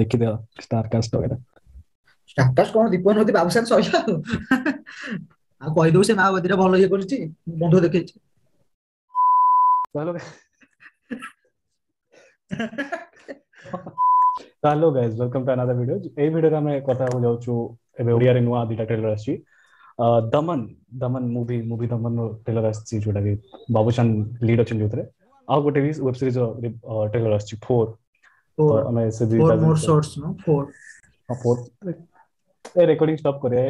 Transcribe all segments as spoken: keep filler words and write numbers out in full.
देखी दिया star cast वगैरह। ଷ୍ଟାଟସ୍ କଣ ଦୀପନ ନଦୀ ବାବୁସାନ ସଇଲା ଆଉ ଆଉ କହିଦଉ ସେ ମାଓବାଦୀଟା ଭଲ ଇଏ କରୁଛି ବନ୍ଧୁକ ଦେଖେଇଛି। Hello hello guys welcome to another video. ए वीडियो रे हमें कथा हो जाउछु एबे ओडिया रे नुआ दिटा ट्रेलर आछि। दमन दमन मूवी मूवी दमन ट्रेलर आछि जोटा कि बाबूशान लीड अछि जोतरे आ गोटे भी वेब सीरीज ट्रेलर आछि फोर। तो फोर हमें से फोर दुईटा मोर जिंस शॉट्स नो फोर हां फोर ए रिकॉर्डिंग स्टॉप करे।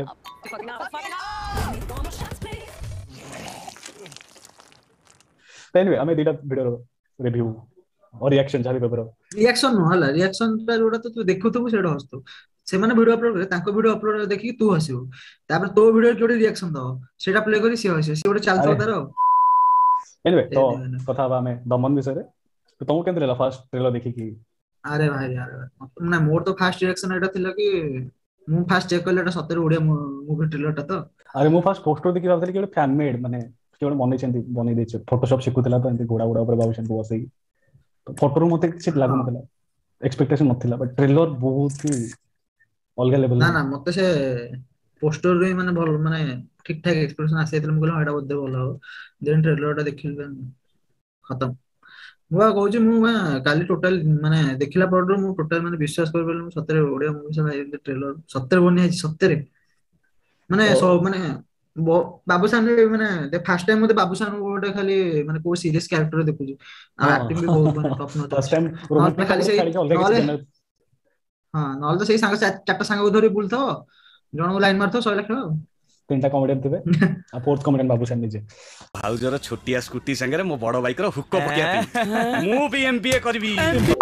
एनीवे हमें दिटा वीडियो रिव्यू और रिएक्शन जाबी पेपर रिएक्शन नो हला रिएक्शन टा जोटा तो तू देखुथबु सेडा हसतो ସେମାନେ ଭିडिଓ अपलोड करे तांको ଭିडिओ अपलोड देखि तू हसिबो तापर तो वीडियो जोडी रिएक्शन दो सेटा प्ले करी सी हसियो सी गोटे अरे चालतो तार एनीवे तो एने एने कथा बा हमें दमन विषय रे। तो तुम केंद्र ला फर्स्ट ट्रेलर देखि कि अरे भाई यार ना मोर तो फास्ट रिएक्शन एटा थिला कि मु फास्ट चेक करले एटा सତରେ ओडिया मूवी ट्रेलर टा तो अरे मु फर्स्ट पोस्टर देखि भाबथि कि फैन मेड माने केवल मने छेंती बनै दै छै फोटोशॉप शिखुतला तो एंती गोडा गोडा ऊपर बाबूशान को बसई तो फोटो रो मते किछ लागु हाँ नथला एक्सपेक्टेशन नथिला बट ट्रेलर बहुत ही अलग लेवल ना ला। ना मते से पोस्टर रे माने भल माने ठीक ठाक एक्सप्रेशन आसे थिला मु कहला एटा बोधे भल हो देन ट्रेलर टा देखिल खत्म। ମୁଁ ଆଉ କହୁଛି ମୁଁ ବା କାଲି ଟୋଟାଲ ମାନେ ଦେଖିଲା ପରଠୁ ମୁଁ ଟୋଟାଲ ମାନେ ବିଶ୍ୱାସ କରିପାରିଲି ମୁଁ ସତରେ ଓଡିଆ ମୁଭି ସହ ଏମିତି ଟ୍ରେଲର ସତରେ ବନିଆ ହେଇଛି ସତରେ ମାନେ तो ସ ମାନେ ବ- ବାବୁସାନ ରେ ମାନେ ଫାର୍ଷ୍ଟ ଟାଇମ ମତେ ବାବୁସାନ ଗୋଟେ ଖାଲି ମାନେ କୋଉ ସିରିୟସ କ୍ୟାରେକ୍ଟର ଦେଖୁଛି ଆଉ ଆକ୍ଟିଂ ବି ବହୁତ ମାନେ हाँ ଟପ ନଚ फर्स्ट ଅଛି। टाइम ନହେଲେ रोमांटिक ଖାଲି कॉमेडी ସେଇ छाड़ी के अलग किसी ନହେଲେ जनर ହଁ ନହେଲେ ତ ସେଇ ସାଙ୍ଗ ଚା- ଚାରିଟା ସାଙ୍ଗ ଧରି ବୁଲୁଥିବ ଜଣଙ୍କୁ ଲାଇନ ମାରୁଥିବ ସଇଲା ଖେଳ ଆଉ। तीनटा कॉमेडियन थिबे आ फोर्थ कॉमेडियन बाबूशान निजे। भाउजर छोटिया स्कूटी संगे मो बड़ बाइक रो हुक्को पकिया मु भी एमबीए करबी।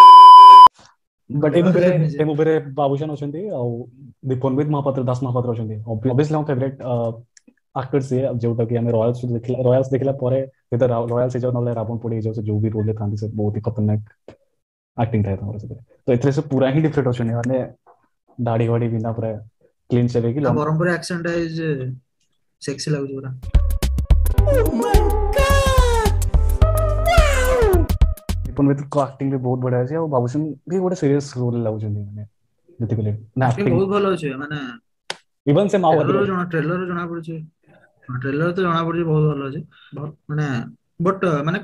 बट ए मूवी रे ନିଜେ ए मूवी रे बाबूशान अछंती आ दीपनवित महापात्र दास महापात्र अछंती ऑब्वियसली हम फेवरेट एक्टर से जोटा कि हमें रॉयल्स देखला रॉयल्स देखला परे तो रॉयल्स से जो नले रावण पड़ी जो से जो भी रोल थांती से बहुत ही खतरनाक एक्टिंग था हमारे से तो इतरे से पूरा ही डिफरेंट अछंती माने दाढ़ी वाड़ी बिना पूरा क्लीन शेव की ଆଉ long Brahmapur accent is sexy ଲାଗୁଛି ପୁରା। दीपनवित को एक्टिंग भी बहुत बढ़िया है और बाबूशान भी गोटे सीरियस रोल लागुचंती माने जति कोले ना ଆକ୍ଟିଂ एक्टिंग ବହୁତ ଭଲ ଅଛି ମାନେ इवन से माओवादी ट्रेलर रोल ଜଣା ट्रेलर ଜଣା ପଡୁଛି ट्रेलर ତ ଜଣା ପଡୁଛି ବହୁତ ଭଲ ଅଛି ଭଲ- ମାନେ ବଟ୍ ମାନେ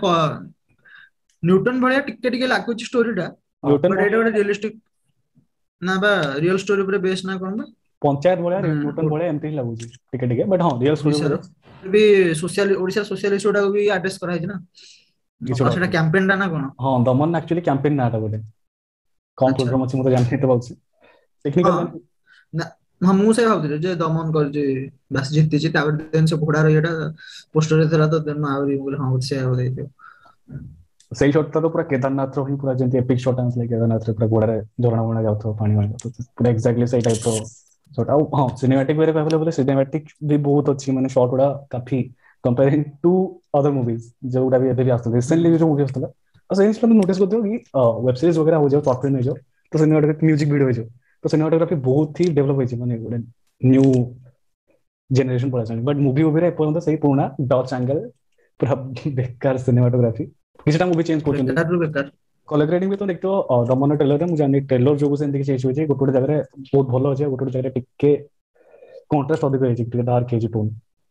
ନ୍ୟୁଟନ ଭଳିଆ ଟିକେ ଟିକେ ଲାଗୁଛି ଷ୍ଟୋରି ଟା न्यूटन ବଟ୍ ଏଇଟା ଗୋଟେ ରିୟଲିଷ୍ଟିକ ନା ବା ରିଅଲ ଷ୍ଟୋରି ଉପରେ ବେସ୍ ନା କଣ ବା पंचायत भलिया ମାନେ न्यूटन ଓ- भलिया एमती ही लागुची टिके टिके बट हां रियल स्टोरी ଓଡିଶାର बोले ବି ସୋସିଆଲ ଓଡିଶା ସୋସିଆଲ ଇସ୍ୟୁ ଟାକୁ ବି ଆଡ୍ରେସ କରାଯାଇଛି ନା କିଛି ଆଉ डाउट ସେଟା नहीं। କ୍ୟାମ୍ପେନ ଟା ନା କଣ। हां दमन एक्चुअली कैंपेन नाटा बोले कौन ଆଚ୍ଛା प्रोग्राम अछि मते जानते तो बाउची ହଁ टेक्निकल मैन ନା ହଁ ମୁଁ ସେ ଭାବୁଥିଲି ଯେ ଦମନ କରିଛି ବାସ୍ ଜିତିଛି ତାପରେ ଦେନ୍ ସେ ଘୋଡାର ଇଏଟା ପୋଷ୍ଟରରେ ଥିଲା ତ ଦେନ୍ ମୁଁ ଆହୁରି ମୁଁ କହିଲି ହଁ ସେ ଆଉ ଦେଇଥିବ। सही शॉट था तो पूरा केदारनाथ रो ही पूरा जेंती एपिक शॉट आंस लाइक केदारनाथ रे पूरा गोडा झरणा वणा जाउथो पानी वणा तो पूरा एग्जैक्टली सही टाइप रो शॉट आउ हां सिनेमैटिक वे कहले बोले सिनेमैटिक भी बहुत अच्छी माने शॉट उडा काफी कंपेयरिंग टू अदर मूवीज जोटा भी एबे भी आस्तले रिसेंटली जो मूवी आस्तला और सही से नोटिस करते हो कि वेब सीरीज वगैरह हो जाओ शॉर्ट फिल्म हो जाओ तो सिनेमैटिक म्यूजिक वीडियो हो जाओ तो सिनेमैटोग्राफी बहुत ही डेवलप होई माने गोटे न्यू जनरेशन पड़ा बट मूवी मूवी रे पर्यंत सही पुराना डच एंगल पूरा बेकार सिनेमाटोग्राफी किछटा मूवी चेंज करछन ବେକାରରୁ ବେକାର कलर ग्रेडिंग भी तो देखतो दमन ट्रेलर रे मु जानि ट्रेलर जो से देखि चेंज होई गोटे जगह रे बहुत भलो अछि गोटे जगह रे टिके कंट्रास्ट अधिक होई टिके डार्क हेजी टोन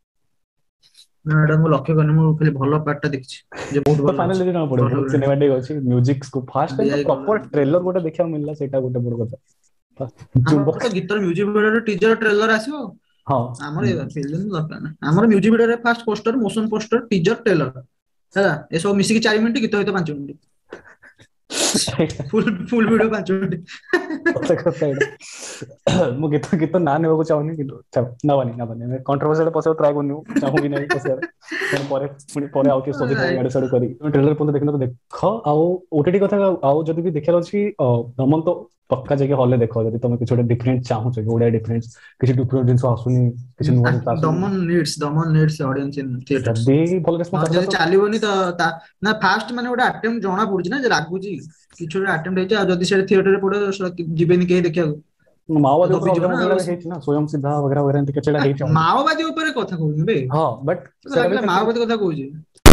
ନା ଏଇଟା ମୁଁ ଲକ୍ଷ୍ୟ କରିନି ମୁଁ खाली ଭଲ ପାର୍ଟ ଟା ଦେଖିଛି ଯେ ବହୁତ तो ଭଲ ଅଛି फाइनली ना पड़े କଲର बहुत ଗ୍ରେडिଂ सिनेमैटिक अछि म्यूजिक को फर्स्ट टाइम तो डीआई प्रॉपर କଲर ट्रेलर गोटे देखा मिलला सेटा गोटे बड़ କଥା ଆମର जुम्बक ତ ଗୀତର ମ୍ୟୁଜିକ ଭିଡିଓର ଟିଜର ଟ୍ରେଲର ଆସିବ हां ଆମର ଏ ଫିଲ୍ମ ଦରକାର ନାହିଁ ଆମର ମ୍ୟୁଜିକ ଭିଡିଓରେ first poster motion poster teaser trailer ହେଲା ଏସବୁ ମିଶିକି ଚାରି ମିନିଟ୍ ଗୀତ ହଇତ ପାଞ୍ଚ ମିନିଟ୍ ଫୁଲ ଫୁଲ ଭିଡିଓ ପାଞ୍ଚ ମିନିଟ୍ କଥା କଥା ଏଇଟା ମୁଁ ଗୀତ ଗୀତ ନା ନେବାକୁ ଚାହୁଁନି କିନ୍ତୁ ନବାନି ନବାନି କଣ୍ଟ୍ରୋଭର୍ସିଆଲ ପଶିବାକୁ ଟ୍ରାଏ କରୁନି ଚାହୁଁବି ନାହିଁ ପଶିବାକୁ ପୁଣି ପରେ ପୁଣି ପରେ ଆଉ କିଏ ଶୋଧିବ ଇଆଡେ ସିଆଡେ କରି ଟ୍ରେଲର ପର୍ଯ୍ୟନ୍ତ ଦେଖିନ ତ ଦେଖ ଆଉ ଓଟିଟି କଥା ଆଉ ଯଦି ବି ଦେଖିବାର ଅଛି ଦମନ ତ ପକ୍କା ଯାଇକି ହଲରେ ଦେଖ ଯଦି ତମେ କିଛି ଗୋଟେ ଡିଫରେଣ୍ଟ ଚାହୁଁଛ କି ଓଡିଆ ଡିଫରେନ୍ସ କିଛି ଡିଫରେଣ୍ଟ ଜିନିଷ ଆସୁନି କିଛି ନୂଆ ଜିନିଷ ଆସୁନି Daman needs Daman needs audience in theatres ଯଦି ଭଲ ରେସ୍ପନ୍ସ ନହେଲେ ଆସିଲା ଯଦି ତ ଚାଲିବନି ତ ତା ନା ଫାଷ୍ଟ ମାନେ ଗୋଟେ ଆଟେମ୍ପ୍ଟ ଜଣା ପଡୁଛି ନା ଯେ ଲାଗୁଛି କିଛି ଗୋଟେ ଆଟେମ୍ପ୍ଟ ହେଇଛି ଆଉ ଯଦି ସେଟା ଥିଏଟରରେ ପଡିବ ଯିବେନି କେହି ଦେଖିବାକୁ ତ ମାଓବାଦୀ ଉପରେ ଦବିଯିବ ଅଲଗା ନା ମୁଭି ଆଉ ଗୁଡା ହେଇଛି ନା ସ୍ୱୟଂ ସିଦ୍ଧା वगैरह वगैरह ଏମିତି କିଛି ହେଇଛି already। ମାଓବାଦୀ ଉପରେ କଥା କହୁନି ବେ ହଁ ବଟ୍ ମତେ ସେଟା ବି ଲାଗିଲା ସେମିତି ମାଓବାଦୀ କଥା କହୁଛି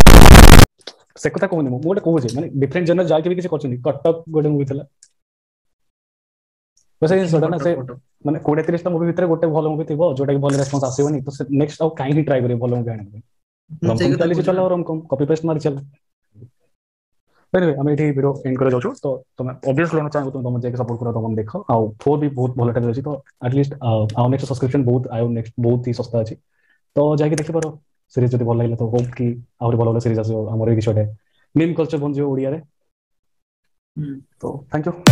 ସେ କଥା କହୁନି ମୁଁ ମୁଁ ଗୋଟେ କହୁଛି ମାନେ ଡିଫରେଣ୍ଟ ଜେନର ଯାଇକି ବି କିଛି କରିଛନ୍ତି କଟକ ଗୋଟେ ମୁଭି ଥିଲା वैसे ଦେଖିନି ସେଟା ନା ଫଟୋ ସେ ଫଟୋ ମାନେ କୋଡ଼ିଏ ତିରିଶ ଟା ମୁଭି ଭିତରେ ଗୋଟେ ଭଲ ମୁଭି ଥିବ ଯୋଉଟା କି ଭଲ ରେସ୍ପନ୍ସ ଆସିବନି ତ ସେ ନେକ୍ସଟ ଆଉ କାହିଁକି ଟ୍ରାଏ କରିବେ ଭଲ ମୁଭି ଆଣିବା ପାଇଁ ମୁଁ ସେଇ ରମକମ୍ କଥା ଚାଲିଛି କହୁଛି ନା। ଚଲାଅ ରମକମ୍ କପି ପେଷ୍ଟ ମାରି ଚାଲ anyway ଆମେ ଏଠି ଭିଡ଼ିଓ ଏଣ୍ଡ କରି ଯାଉଛୁ ତ ତମେ obviously ଆମେ ଚାହିଁବୁ ତମେ ତମେ ଯାଇକି ସପୋର୍ଟ କର ତମେ ଦେଖ ଆଉ ଫୋର୍ ବି ବହୁତ ଭଲ ଟାଇପ୍ ଅଛି ତ ଆଟଲିଷ୍ଟ ଆଉ ନେକ୍ସଟ ସବସ୍କ୍ରିପସନ ବହୁତ ଆଉ ନେକ୍ସଟ ବହୁତ ହି ଶସ୍ତା ଅଛି ତ ଯାଇକି ଦେଖିପାର ସିରିଜ ଯଦି ଭଲ ଲାଗିଲା ତ ହୋପ କି ଆହୁରି ଭଲ ଭଲ ସିରିଜ ଆସିବ ଆମର ଏଇ ବିଷୟରେ ମିମ୍ କଲଚର ବନିଯିବ ଓଡ଼ିଆରେ ହୁଁ ତ ଥ୍ୟାଙ୍କ ୟୁ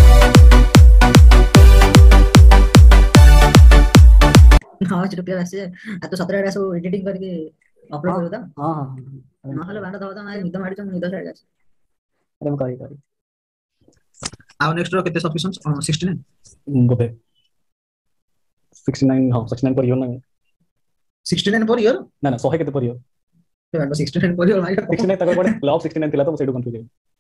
ହଁ ଚୁଟିଆ ଆସିଛି ଆଉ ତୁ ସତରେ ଏଇଟା ସବୁ ଏଡିଟିଂ କରିକି ଅପଲୋଡ କରିବୁ ତ ହଁ ହଁ ନହେଲେ ବାଣ୍ଡ ଦବ ତ ନାଇଁ ନିଦ ମାଡୁଛି ମୁଁ ନିଦ ଛାଡ଼ି ଅଛି ଆରେ ମୁଁ କରି କରି ଆଉ ନେକ୍ସଟ ର କେତେ ସବସ୍କ୍ରିପସନ ସିକ୍ସଟି ନାଇନ୍ ବୋଧେ ସିକ୍ସଟି ନାଇନ୍ ହଁ ସିକ୍ସଟି ନାଇନ୍ ପରିବ ନା ସିକ୍ସଟି ନାଇନ୍ ପର ଇୟର ନା ନା ଶହେ କେତେ ପରିବ ସିକ୍ସଟି ନାଇନ୍ ପର ଇୟର ଭାଇ ସିକ୍ସଟି ନାଇନ୍ ତାଙ୍କର ଗୋଟେ କ୍ଲବ ସିକ୍ସଟି ନାଇନ୍ ଥିଲା ତ ମୁଁ ସେଇଠୁ କନଫ୍ୟୁଜ